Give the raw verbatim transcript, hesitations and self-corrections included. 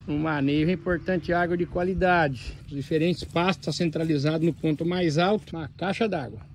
No manejo é importante água de qualidade. Os diferentes pastos estão centralizados no ponto mais alto, uma caixa d'água.